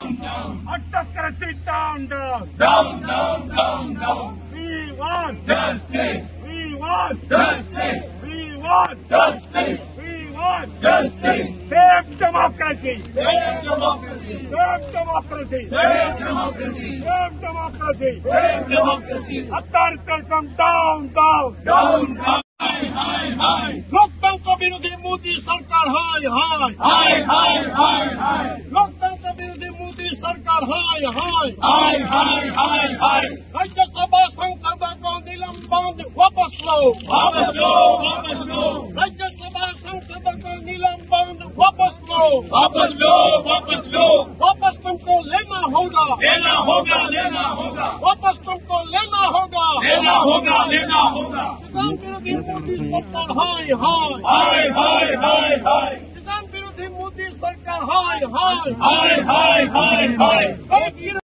Autocracy down, down. Down, down, down, down. We want Justice. We want Justice. We want Justice. We want Justice. Save democracy. Save democracy. Save democracy. Save democracy. Save democracy. Save democracy. Authoritarianism down, down. Down, high, high, high. लोकतंत्र विरोधी मोदी सरकार हाय हाय High, high, high, high. लोकतंत्र विरोधी मोदी सरकार हाय हाय High, high, high, high. Rajya Sabha संसद को निलंबन वापस लो वापस लो, वापस लो. राज्यसभा संसद को निलंबन वापस लो वापस लो, वापस लो. वापस तुमको लेना होगा लेना होगा, लेना होगा. वापस तुमको लेना होगा लेना होगा, लेना होगा. किसान विरोधी मोदी सरकार हाय हाय High, high, high, high. किसान विरोधी मोदी सरकार हाय हाय High, high, high, high. एक